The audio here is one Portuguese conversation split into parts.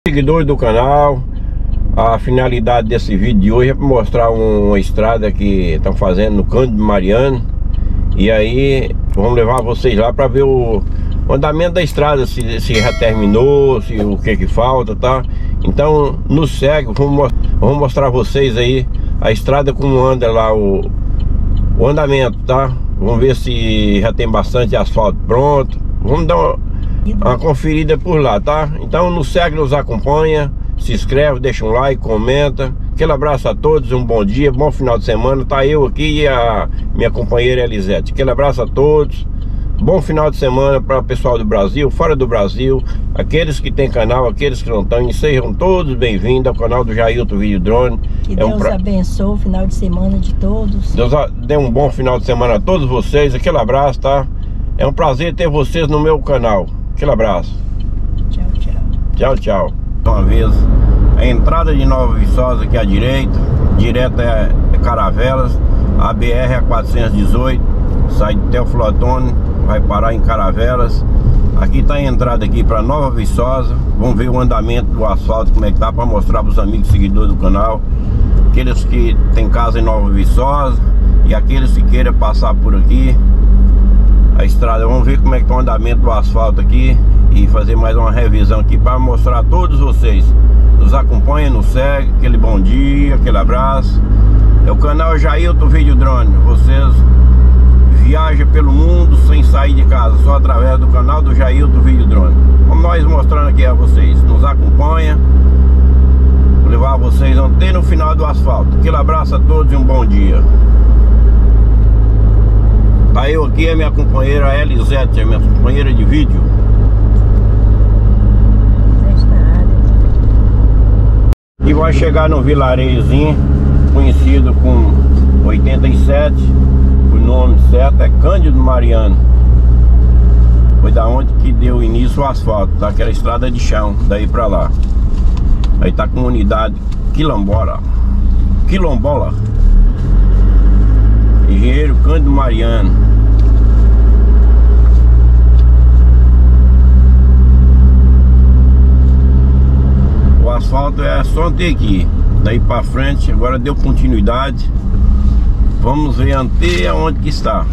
Seguidores do canal, a finalidade desse vídeo de hoje é para mostrar uma estrada que estão fazendo no Cândido Mariano. E aí vamos levar vocês lá para ver o andamento da estrada, se já terminou, se o que falta, tá? Então nos segue, vamos mostrar a vocês aí a estrada, como anda lá o andamento, tá? Vamos ver se já tem bastante asfalto pronto. Vamos dar uma conferida por lá, tá? Então nos segue, nos acompanha, se inscreve, deixa um like, comenta. Aquele abraço a todos, um bom dia, bom final de semana. Tá eu aqui e a minha companheira Elisete. Aquele abraço a todos, bom final de semana para o pessoal do Brasil, fora do Brasil, aqueles que tem canal, aqueles que não têm, sejam todos bem-vindos ao canal do Jailton Vídeo Drone. Que Deus abençoe o final de semana de todos. Deus dê um bom final de semana a todos vocês. Aquele abraço, tá? É um prazer ter vocês no meu canal. Aquele abraço. Tchau, tchau. Tchau, tchau. Uma vez, a entrada de Nova Viçosa aqui à direita, direto é Caravelas, a BR é 418, sai de Teoflotone, vai parar em Caravelas. Aqui está a entrada aqui para Nova Viçosa. Vamos ver o andamento do asfalto, como é que tá, para mostrar para os amigos seguidores do canal, aqueles que tem casa em Nova Viçosa e aqueles que queiram passar por aqui a estrada. Vamos ver como é que tá o andamento do asfalto aqui e fazer mais uma revisão aqui para mostrar a todos vocês. Nos acompanha, nos segue, aquele bom dia, aquele abraço. É o canal Jailton Vídeo Drone. Vocês viajam pelo mundo sem sair de casa, só através do canal do Jailton Vídeo Drone. Vamos nós mostrando aqui a vocês. Nos acompanha. Vou levar vocês até no final do asfalto. Aquele abraço a todos e um bom dia. Tá eu aqui, a minha companheira Elisete, a minha companheira de vídeo. E vai chegar no vilarejozinho conhecido com 87. O nome certo é Cândido Mariano. Foi da onde que deu início o asfalto, tá? Aquela estrada de chão, daí pra lá. Aí tá a comunidade Quilombola. Engenheiro Cândido Mariano. O asfalto é só até aqui, daí pra frente. Agora deu continuidade. Vamos ver até onde que está.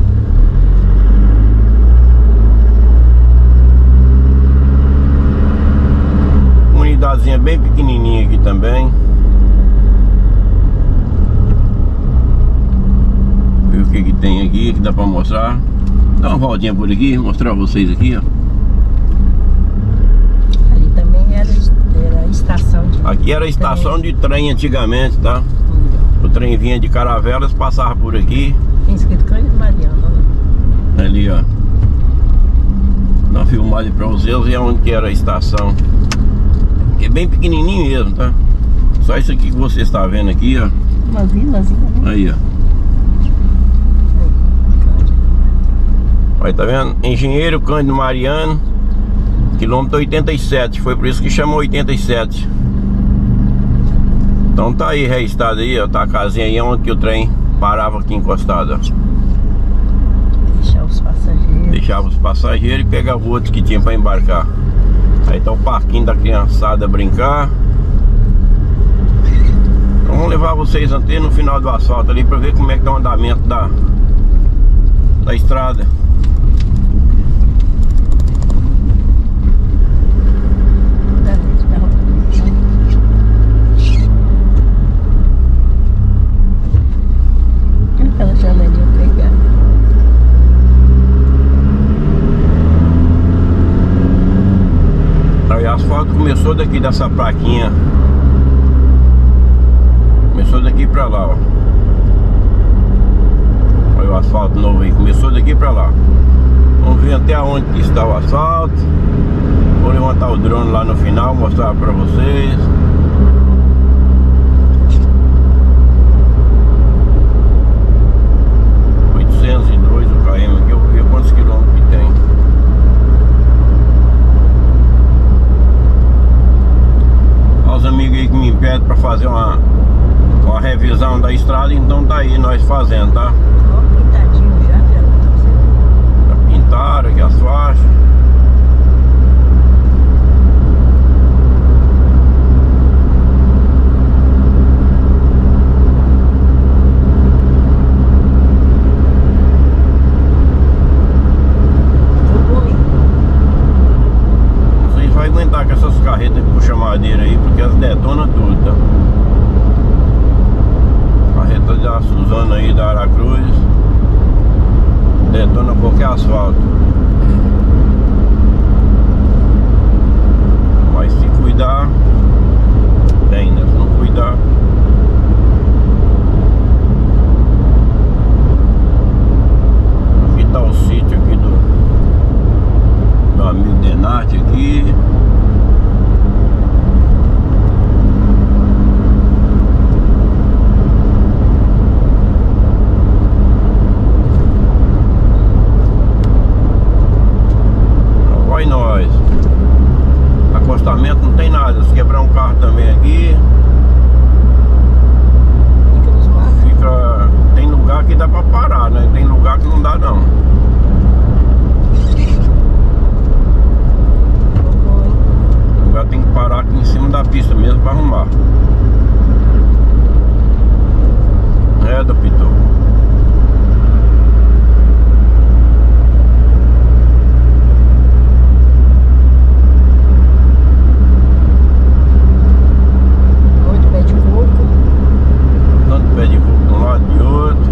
Comunidadezinha bem pequenininha aqui também. O que tem aqui que dá pra mostrar. Dá uma voltinha por aqui, mostrar pra vocês aqui, ó. Ali também era a estação de... Aqui era a estação de trem antigamente, tá? O trem vinha de Caravelas, passava por aqui. Tem escrito Cândido Mariano, né? Ali, ó. Dá uma filmagem pra vocês e é onde que era a estação. Que é bem pequenininho mesmo, tá? Só isso aqui que você está vendo aqui, ó. Uma vilazinha, né? Aí, ó. Aí, tá vendo? Engenheiro Cândido Mariano, quilômetro 87. Foi por isso que chamou 87. Então tá aí registrado aí, ó. Tá a casinha aí onde que o trem parava aqui encostado, ó. Deixar os passageiros. Deixava os passageiros e pegava outros que tinha pra embarcar. Aí tá o parquinho da criançada brincar. Então vamos levar vocês até no final do asfalto ali pra ver como é que tá o andamento da estrada. Aquela janelinha pegar. Aí o asfalto começou daqui dessa plaquinha. Começou daqui pra lá, ó. Olha o asfalto novo aí, começou daqui pra lá. Vamos ver até onde que está o asfalto. Vou levantar o drone lá no final, mostrar pra vocês. O km aqui, eu vou ver quantos quilômetros que tem. Olha os amigos aí que me impedem para fazer uma revisão da estrada, então tá aí nós fazendo, tá? Ó, pintadinho já. Já pintaram aqui as faixas. carretas que puxa madeira aí, porque elas detonam tudo, tá? Carreta da Suzano aí da Aracruz detona qualquer asfalto. Mas se cuidar, tem, né? Se não cuidar, aqui tá o sítio aqui do amigo Denarte aqui. Vai nós. Acostamento não tem nada. Se quebrar um carro também aqui, Fica nos matos. tem lugar que dá pra parar, né? Tem lugar que não dá não. O lugar tem que parar aqui em cima da pista mesmo pra arrumar. É, do Pitou. Muito pé de coco. Tanto pé de coco de um lado e de outro.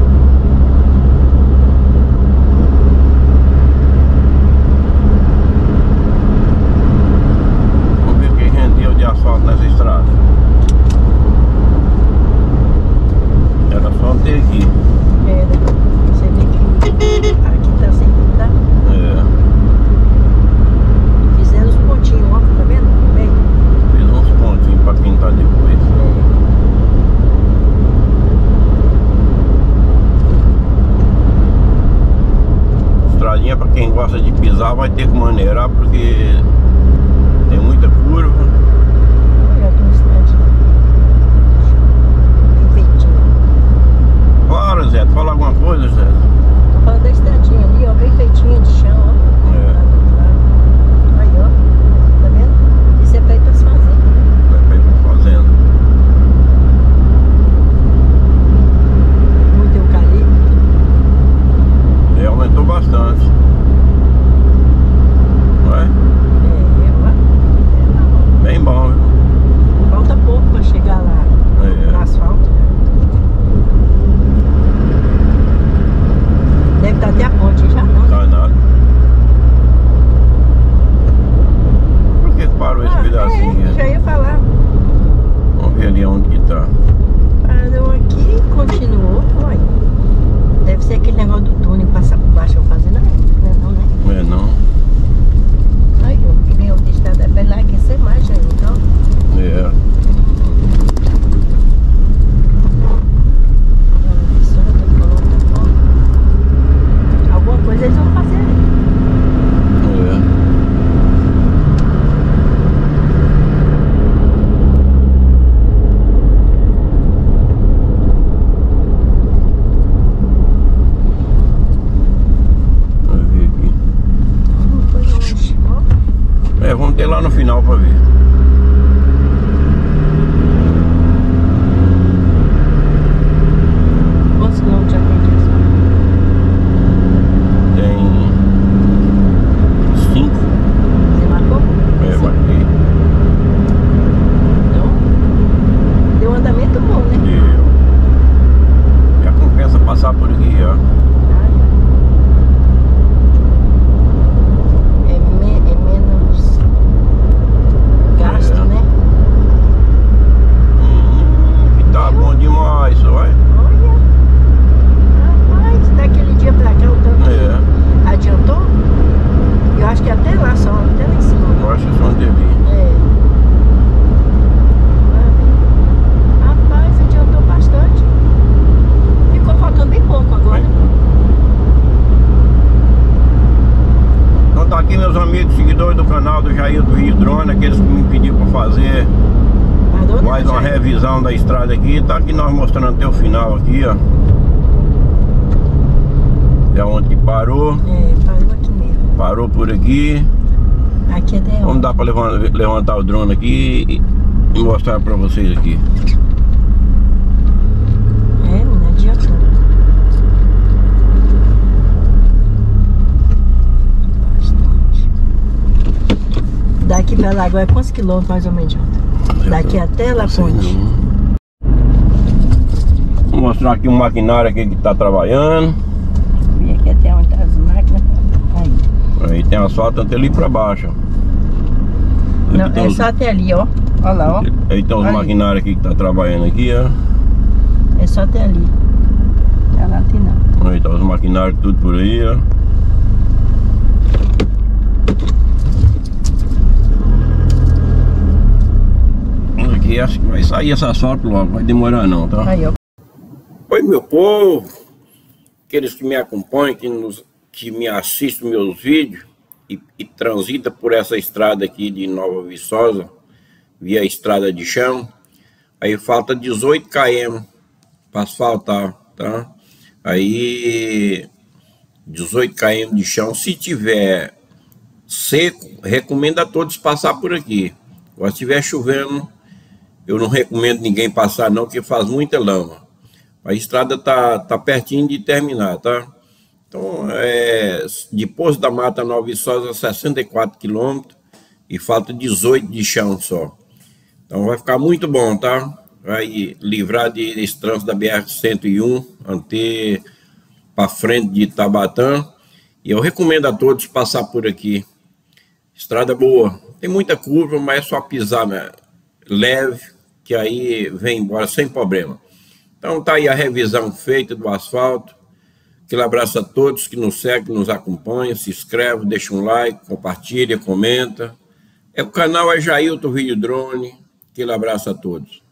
Vamos ver o que rendeu de asfalto nessa estrada. Era só ter aqui. É, você vê que aqui tá sem cuidar. É, Fizeram os pontinhos, ó, tá vendo? No meio. fiz uns pontinhos pra pintar depois. Estradinha pra quem gosta de pisar vai ter que maneirar, porque tem muita curva. Olha, tem uma estradinha. Bem feitinha. Fala, Zé, fala alguma coisa, Zé? Tô falando da estradinha ali, ó, bem feitinha de chão, ó. É. Aí, ó. Tá vendo? Isso é pra ir pras fazendas. Vai pra ir pra fazenda. Muito eucalipto. E aumentou bastante. Não é? É, ó. Bem bom, viu? Falta pouco pra chegar lá no É. asfalto. Deve estar até a ponte já, não? Tá nada. Por que parou esse pedacinho? Já ia falar. Vamos ver ali onde que tá. Parou aqui e continuou. Olha. Deve ser aquele negócio do túnel passar por baixo ou fazer, não é? Não é não, né? Não é não? Aí, ó, que vem outra estrada, é pra lá aquecer mais ainda, então. É. Alguma coisa eles vão fazer. É. Vamos ver aqui. Não foi longe, ó. É, vamos ter lá no final pra ver. Quantos quilômetros já tem disso? Tem 5. Você marcou? É, Sim. marquei. Então, deu um andamento bom, né? Deu. Já compensa passar por aqui, ó. É menos gasto, É. né? Que tá bom demais, isso vai. Olha. Rapaz, daquele dia pra cá o tanto É, adiantou? Eu acho que até lá só, até lá em cima. eu acho que só onde vi. É. Rapaz, adiantou bastante. Ficou faltando bem pouco agora. Então tá aqui meus amigos, seguidores do canal do Jair do Rio Drone, aqueles que me pediram pra fazer Parou, né, mais uma Jair? revisão da estrada aqui. Tá aqui nós mostrando até o final aqui, ó. É onde que parou. É, parou aqui mesmo. Parou por aqui. Aqui é até Vamos dar pra levantar o drone aqui e mostrar pra vocês aqui. É, não adiantou. Bastante. Daqui pra lá agora é quantos quilômetros mais ou menos, Jota? Daqui até La Ponte. Vou mostrar aqui um maquinário aqui que tá trabalhando. E aqui até onde tá as máquinas. Aí tem asfalto até ali pra baixo. Não, é só até ali, ó. Olha lá, ó. Aí tem os maquinários aqui que tá trabalhando aqui, ó. É só até ali. Até lá tem não. Aí tá os maquinários tudo por aí, ó. Aqui acho que vai sair esse asfalto logo, vai demorar não, tá? Aí, ó. Oi, meu povo, aqueles que me acompanham, que me assistem meus vídeos e transita por essa estrada aqui de Nova Viçosa, via estrada de chão. Aí falta 18 km para asfaltar, tá? Aí 18 km de chão, se tiver seco, recomendo a todos passar por aqui. Agora se estiver chovendo, eu não recomendo ninguém passar não, porque faz muita lama. A estrada tá pertinho de terminar, tá? Então, de Poço da Mata a Nova Viçosa, 64 km e falta 18 de chão só. Então vai ficar muito bom, tá? Vai livrar desse trânsito da BR-101, até para frente de Tabatã. E eu recomendo a todos passar por aqui. Estrada boa. Tem muita curva, mas é só pisar, né? Leve, que aí vem embora sem problema. Então tá aí a revisão feita do asfalto. Aquele abraço a todos que nos seguem, nos acompanham, se inscreve, deixa um like, compartilha, comenta. O canal é Jailton Vídeo Drone. Aquele abraço a todos.